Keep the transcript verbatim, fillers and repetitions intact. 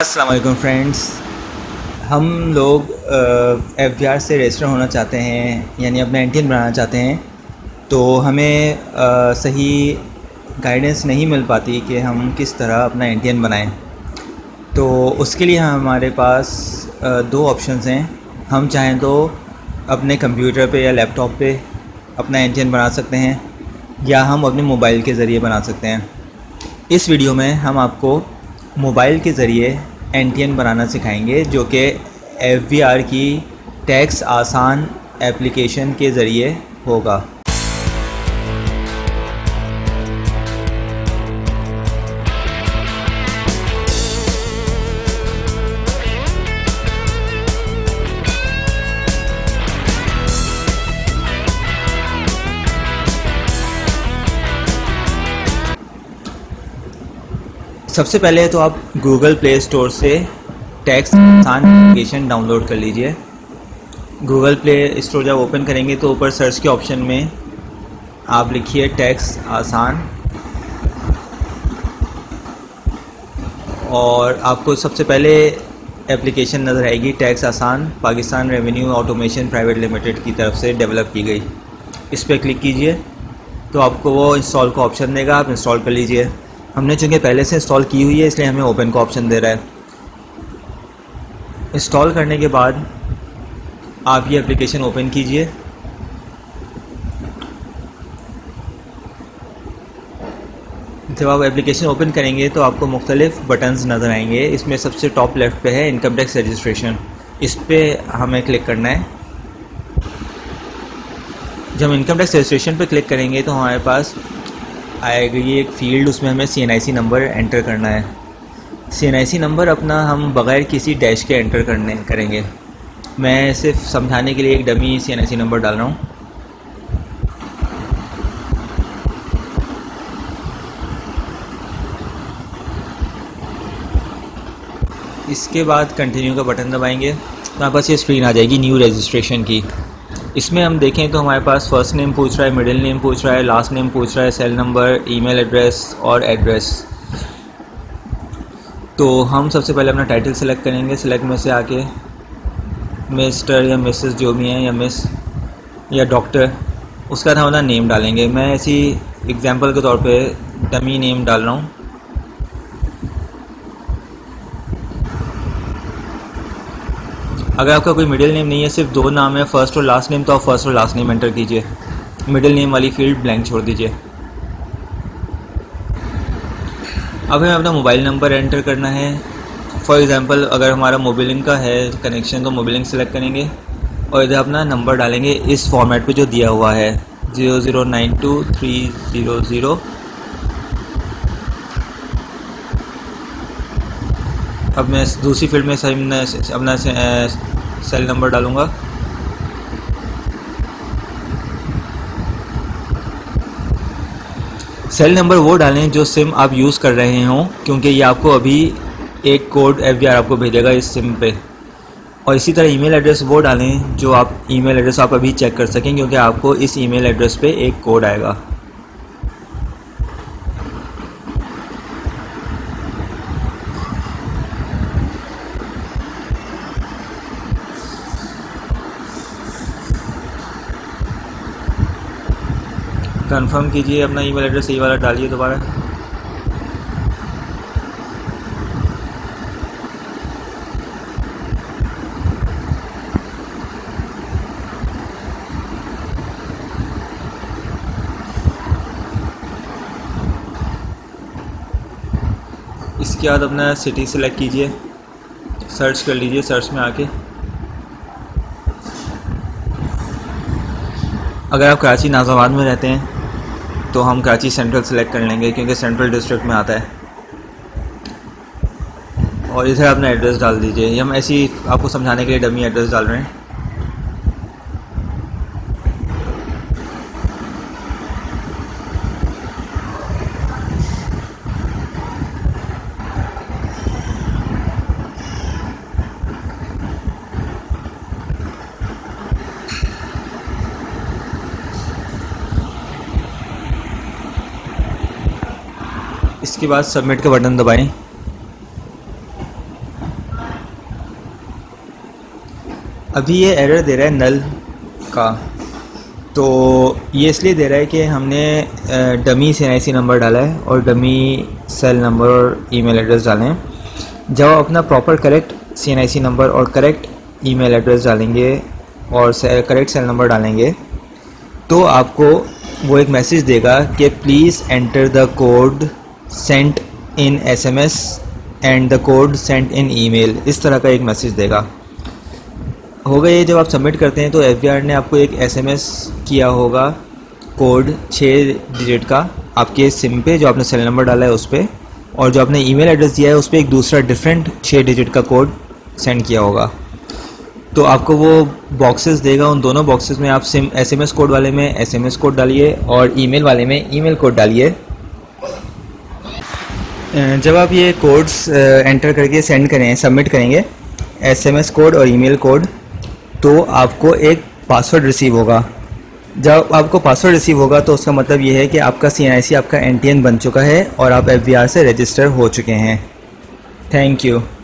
अस्सलाम वालेकुम फ्रेंड्स। हम लोग एफ बी आर से रजिस्टर होना चाहते हैं, यानी अपना एन टी एन बनाना चाहते हैं। तो हमें आ, सही गाइडेंस नहीं मिल पाती कि हम किस तरह अपना एन टी एन बनाएं। तो उसके लिए हमारे पास आ, दो ऑप्शंस हैं। हम चाहें तो अपने कंप्यूटर पे या लैपटॉप पे अपना एन टी एन बना सकते हैं, या हम अपने मोबाइल के ज़रिए बना सकते हैं। इस वीडियो में हम आपको मोबाइल के ज़रिए एन टी एन बनाना सिखाएंगे, जो कि एफ बी आर की टैक्स आसान एप्लीकेशन के ज़रिए होगा। सबसे पहले तो आप गूगल प्ले स्टोर से टैक्स आसान एप्लीकेशन डाउनलोड कर लीजिए। गूगल प्ले स्टोर जब ओपन करेंगे तो ऊपर सर्च के ऑप्शन में आप लिखिए टैक्स आसान, और आपको सबसे पहले एप्लीकेशन नज़र आएगी tax Asaan, Pakistan revenue automation private limited की तरफ से डेवलप की गई। इस पर क्लिक कीजिए तो आपको वो इंस्टॉल का ऑप्शन देगा, आप इंस्टॉल कर लीजिए। हमने चूँकि पहले से इंस्टॉल की हुई है इसलिए हमें ओपन का ऑप्शन दे रहा है। इंस्टॉल करने के बाद आप ये एप्लीकेशन ओपन कीजिए। जब आप एप्लीकेशन ओपन करेंगे तो आपको मुख्तलिफ बटन्स नज़र आएंगे। इसमें सबसे टॉप लेफ़्ट पे है इनकम टैक्स रजिस्ट्रेशन, इस पर हमें क्लिक करना है। जब हम इनकम टैक्स रजिस्ट्रेशन पर क्लिक करेंगे तो हमारे पास आएगी एक फ़ील्ड, उसमें हमें C N I C number enter करना है। सी एन आई सी नंबर अपना हम बग़ैर किसी डैश के एंटर करने करेंगे। मैं सिर्फ समझाने के लिए एक dummy C N I C number डाल रहा हूँ। इसके बाद कंटिन्यू का बटन दबाएंगे तो हमारे पास ये स्क्रीन आ जाएगी न्यू रजिस्ट्रेशन की। इसमें हम देखें तो हमारे पास फ़र्स्ट नेम पूछ रहा है, मिडिल नेम पूछ रहा है, लास्ट नेम पूछ रहा है, सेल नंबर, ईमेल एड्रेस और एड्रेस। तो हम सबसे पहले अपना टाइटल सेलेक्ट करेंगे। सेलेक्ट में से आके मिस्टर या मिसेस जो भी हैं, या मिस या डॉक्टर, उसका हम अपना नेम डालेंगे। मैं ऐसी एग्जांपल के तौर पे डमी नेम डाल रहा हूँ। अगर आपका कोई मिडिल नेम नहीं है, सिर्फ दो नाम है, फ़र्स्ट और लास्ट नेम, तो आप फर्स्ट और लास्ट नेम एंटर कीजिए। मिडिल नेम वाली फील्ड ब्लैंक छोड़ दीजिए। अब हमें अपना मोबाइल नंबर एंटर करना है। फॉर एग्ज़ाम्पल अगर हमारा मोबिलिंग का है कनेक्शन तो मोबिलिंग सेलेक्ट करेंगे और इधर अपना नंबर डालेंगे इस फॉर्मेट पे जो दिया हुआ है zero zero nine two three zero zero. अब मैं दूसरी फील्ड में अपना सेल नंबर डालूँगा। सेल नंबर वो डालें जो सिम आप यूज़ कर रहे हों, क्योंकि ये आपको अभी एक कोड एफ बी आर आपको भेजेगा इस सिम पे। और इसी तरह ईमेल एड्रेस वो डालें जो आप ईमेल एड्रेस आप अभी चेक कर सकें, क्योंकि आपको इस ईमेल एड्रेस पे एक कोड आएगा। कंफर्म कीजिए अपना ईमेल एड्रेस यही वाला डालिए दोबारा। इसके बाद अपना सिटी सेलेक्ट कीजिए, सर्च कर लीजिए। सर्च में आके अगर आप कराची नाज़ाबाद में रहते हैं तो हम कराची सेंट्रल सेलेक्ट कर लेंगे, क्योंकि सेंट्रल डिस्ट्रिक्ट में आता है। और इधर अपना एड्रेस डाल दीजिए। हम ऐसी आपको समझाने के लिए डमी एड्रेस डाल रहे हैं। इसके बाद सबमिट का बटन दबाएं। अभी ये एरर दे रहा है नल का, तो ये इसलिए दे रहा है कि हमने dummy C N I C number डाला है और डमी सेल नंबर और ईमेल एड्रेस डाले हैं। जब आप अपना proper correct C N I C number और करेक्ट ईमेल एड्रेस डालेंगे और करेक्ट सेल नंबर डालेंगे तो आपको वो एक मैसेज देगा कि please enter the code sent in SMS and the code sent in email, इस तरह का एक मैसेज देगा। होगा ये जब आप सबमिट करते हैं तो एफबीआर ने आपको एक एसएमएस किया होगा कोड छः डिजिट का आपके सिम पे, जो आपने सेल नंबर डाला है उस पर, और जो आपने ईमेल एड्रेस दिया है उस पर एक दूसरा डिफरेंट छः डिजिट का कोड सेंड किया होगा। तो आपको वो बॉक्सेस देगा, उन दोनों बॉक्सेस में आप सिम एसएमएस कोड वाले में एसएमएस कोड डालिए और ईमेल वाले में ईमेल कोड डालिए। जब आप ये कोड्स एंटर करके सेंड करें सबमिट करेंगे एसएमएस कोड और ईमेल कोड, तो आपको एक पासवर्ड रिसीव होगा। जब आपको पासवर्ड रिसीव होगा तो उसका मतलब ये है कि आपका सी एन आई सी आपका एन टी एन बन चुका है और आप एफ बी आर से रजिस्टर हो चुके हैं। Thank you.